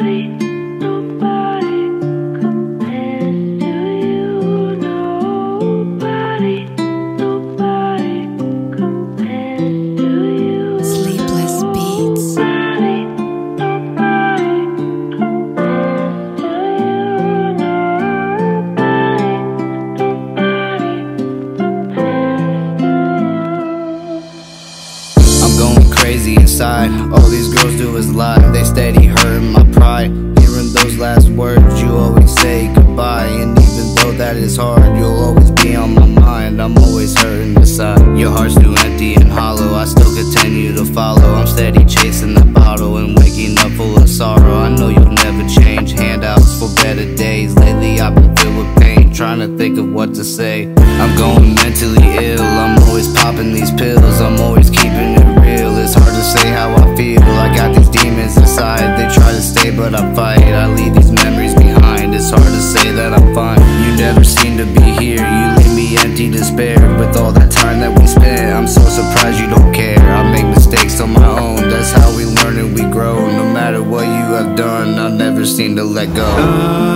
Crazy inside, all these girls do is lie. They steady hurting my pride. Hearing those last words, you always say goodbye. And even though that is hard, you'll always be on my mind. I'm always hurting inside. Your heart's too empty and hollow, I still continue to follow. I'm steady chasing the bottle and waking up full of sorrow. I know you'll never change, handouts for better days. Lately I've been filled with pain, trying to think of what to say. I'm going mentally ill, I'm always popping these pills. I'm always keeping it real, it's hard to say how I feel. I got these demons inside, they try to stay but I fight. I leave these memories behind, it's hard to say that I'm fine. You never seem to be here, you leave me empty, despair. With all that time that we spent, I'm so surprised you don't care. I make mistakes on my own, that's how we learn and we grow. No matter what you have done, I'll never seem to let go.